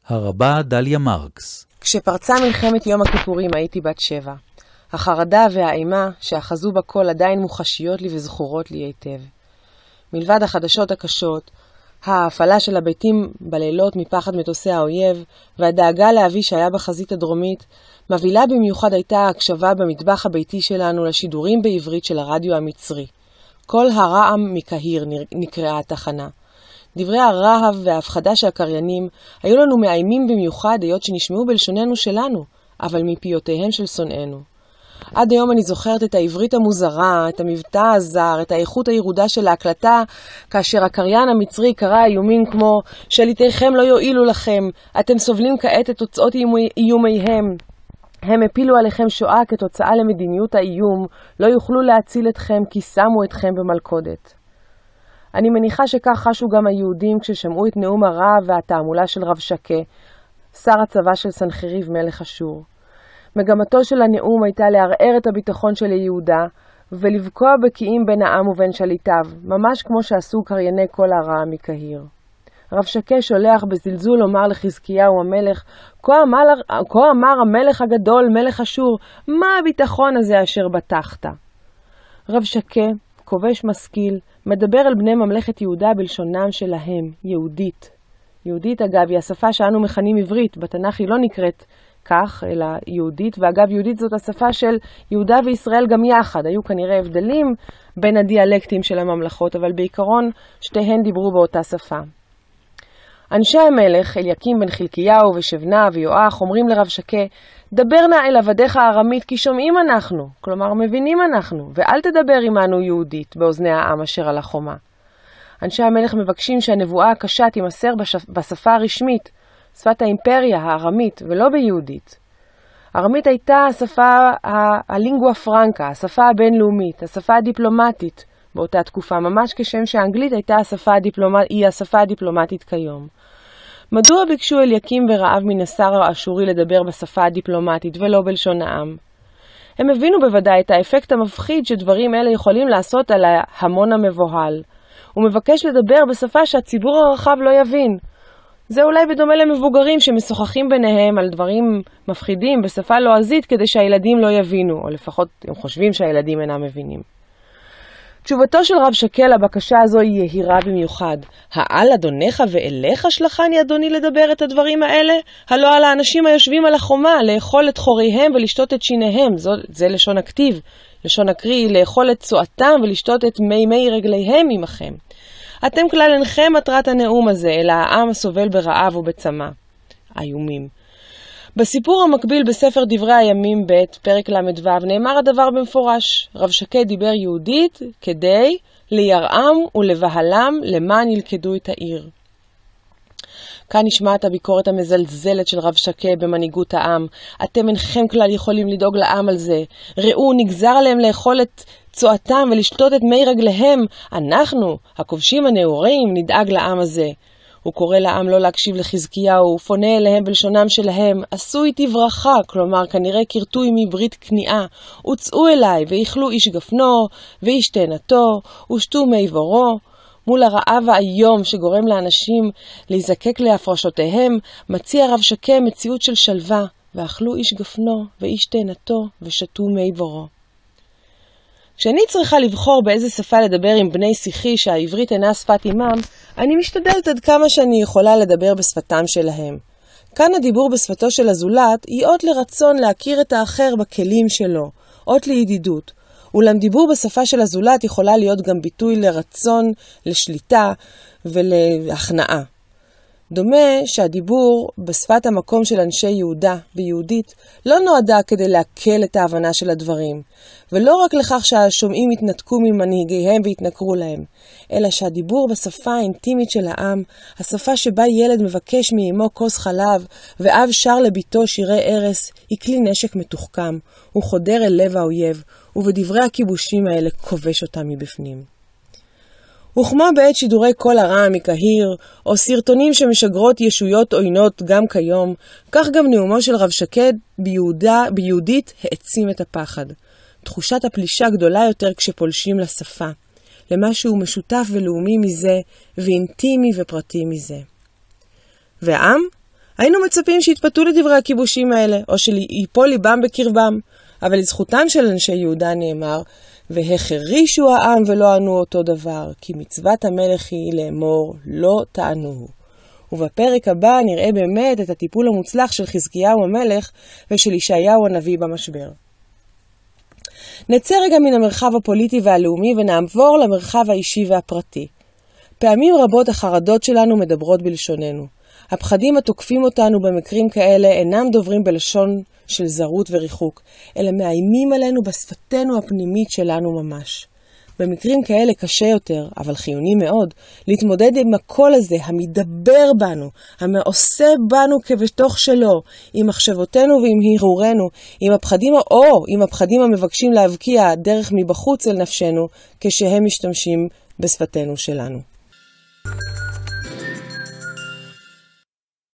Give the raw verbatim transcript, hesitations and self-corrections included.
הרבה דליה מרקס. כשפרצה מלחמת יום הכיפורים הייתי בת שבע. החרדה והאימה שאחזו בכל עדיין מוחשיות לי וזכורות לי היטב. מלבד החדשות הקשות, ההפעלה של הביתים בלילות מפחד מטוסי האויב, והדאגה לאבי שהיה בחזית הדרומית, מבהילה במיוחד הייתה ההקשבה במטבח הביתי שלנו לשידורים בעברית של הרדיו המצרי. כל הרעם מקהיר נקראה התחנה. דברי הרהב וההפחדה של הקריינים היו לנו מאיימים במיוחד היות שנשמעו בלשוננו שלנו, אבל מפיותיהם של שונאינו. עד היום אני זוכרת את העברית המוזרה, את המבטא הזר, את האיכות הירודה של ההקלטה, כאשר הקריין המצרי קרא איומים כמו שליטיכם לא יועילו לכם, אתם סובלים כעת את תוצאות איומיהם. הם הפילו עליכם שואה כתוצאה למדיניות האיום, לא יוכלו להציל אתכם כי שמו אתכם במלכודת. אני מניחה שכך חשו גם היהודים כששמעו את נאום הרעב והתעמולה של רב שקה, שר הצבא של סנחריב מלך אשור. מגמתו של הנאום הייתה לערער את הביטחון של יהודה ולבקוע בקיאים בין העם ובין שליטיו, ממש כמו שעשו קרייני כל הרע מקהיר. רב שקה שולח בזלזול לומר לחזקיהו המלך, כה אמר, כה אמר המלך הגדול, מלך אשור, מה הביטחון הזה אשר בטחת? רב שקה, כובש משכיל, מדבר על בני ממלכת יהודה בלשונם שלהם, יהודית. יהודית אגב היא השפה שאנו מכנים עברית, בתנ"ך היא לא נקראת כך, אלא יהודית, ואגב יהודית זאת השפה של יהודה וישראל גם יחד. היו כנראה הבדלים בין הדיאלקטים של הממלכות, אבל בעיקרון שתיהן דיברו באותה שפה. אנשי המלך, אליקים בן חלקיהו ושבנה ויואח, אומרים לרב שקה, דבר נא אל עבדיך הארמית כי שומעים אנחנו, כלומר מבינים אנחנו, ואל תדבר עמנו יהודית באוזני העם אשר על החומה. אנשי המלך מבקשים שהנבואה הקשה תימסר בשפה הרשמית, שפת האימפריה הארמית, ולא ביהודית. ארמית הייתה השפה הלינגואה פרנקה, השפה הבינלאומית, השפה הדיפלומטית באותה תקופה, ממש כשם שהאנגלית הייתה השפה הדיפלומט... היא השפה הדיפלומטית כיום. מדוע ביקשו אליקים ורעב מן השר האשורי לדבר בשפה הדיפלומטית ולא בלשון העם? הם הבינו בוודאי את האפקט המפחיד שדברים אלה יכולים לעשות על ההמון המבוהל. הוא מבקש לדבר בשפה שהציבור הרחב לא יבין. זה אולי בדומה למבוגרים שמשוחחים ביניהם על דברים מפחידים בשפה לועזית כדי שהילדים לא יבינו, או לפחות הם חושבים שהילדים אינם מבינים. תשובתו של רב שקה לבקשה הזו היא יהירה במיוחד. העל אדונך ואליך שלחני אדוני לדבר את הדברים האלה? הלא על האנשים היושבים על החומה, לאכול את חוריהם ולשתות את שיניהם. זו, זה לשון הכתיב. לשון הקריא, לאכול את צועתם ולשתות את מי מי רגליהם עמכם. אתם כלל אינכם מטרת הנאום הזה, אלא העם הסובל ברעב ובצמא. איומים. בסיפור המקביל בספר דברי הימים ב' פרק למדו נאמר הדבר במפורש. רב שקה דיבר יהודית כדי לירעם ולבהלם למען ילכדו את העיר. כאן נשמעת הביקורת המזלזלת של רב שקה במנהיגות העם. אתם אינכם כלל יכולים לדאוג לעם על זה. ראו, נגזר עליהם לאכול את צועתם ולשתות את מי רגליהם. אנחנו, הכובשים הנאורים, נדאג לעם הזה. הוא קורא לעם לא להקשיב לחזקיהו, הוא פונה אליהם בלשונם שלהם, עשו איתי ברכה, כלומר כנראה קרתו עמי ברית כניעה, הוצאו אליי ויאכלו איש גפנו, ואיש תאנתו, ושתו מי בורו. מול הרעב האיום שגורם לאנשים להיזקק להפרשותיהם, מציע רב שקה מציאות של שלווה, ואכלו איש גפנו, ואיש תאנתו, ושתו מי בורו. כשאני צריכה לבחור באיזה שפה לדבר עם בני שיחי שהעברית אינה שפת אימם, אני משתדלת עד כמה שאני יכולה לדבר בשפתם שלהם. כאן הדיבור בשפתו של הזולת היא אות לרצון להכיר את האחר בכלים שלו, אות לידידות. אולם דיבור בשפה של הזולת יכולה להיות גם ביטוי לרצון, לשליטה ולהכנעה. דומה שהדיבור בשפת המקום של אנשי יהודה, ביהודית, לא נועדה כדי להקל את ההבנה של הדברים, ולא רק לכך שהשומעים יתנתקו ממנהיגיהם והתנכרו להם, אלא שהדיבור בשפה האינטימית של העם, השפה שבה ילד מבקש מאמו כוס חלב, ואב שר לביתו שירי ערס, היא כלי נשק מתוחכם, הוא חודר אל לב האויב, ובדברי הכיבושים האלה כובש אותם מבפנים. וכמו בעת שידורי כל הרע מקהיר, או סרטונים שמשגרות ישויות עוינות גם כיום, כך גם נאומו של רב שקה ביהודה, ביהודית העצים את הפחד. תחושת הפלישה גדולה יותר כשפולשים לשפה, למשהו משותף ולאומי מזה, ואינטימי ופרטי מזה. והעם? היינו מצפים שיתפתו לדברי הכיבושים האלה, או שיפול ליבם בקרבם. אבל לזכותם של אנשי יהודה נאמר, והחרישו העם ולא ענו אותו דבר, כי מצוות המלך היא לאמור, לא תענוהו. ובפרק הבא נראה באמת את הטיפול המוצלח של חזקיהו המלך ושל ישעיהו הנביא במשבר. נצא רגע מן המרחב הפוליטי והלאומי ונעבור למרחב האישי והפרטי. פעמים רבות החרדות שלנו מדברות בלשוננו. הפחדים התוקפים אותנו במקרים כאלה אינם דוברים בלשון של זרות וריחוק, אלא מאיימים עלינו בשפתנו הפנימית שלנו ממש. במקרים כאלה קשה יותר, אבל חיוני מאוד, להתמודד עם הקול הזה, המדבר בנו, המעושה בנו כבתוך שלו, עם מחשבותינו ועם הרהורנו, עם הפחדים או עם הפחדים המבקשים להבקיע דרך מבחוץ אל נפשנו, כשהם משתמשים בשפתנו שלנו.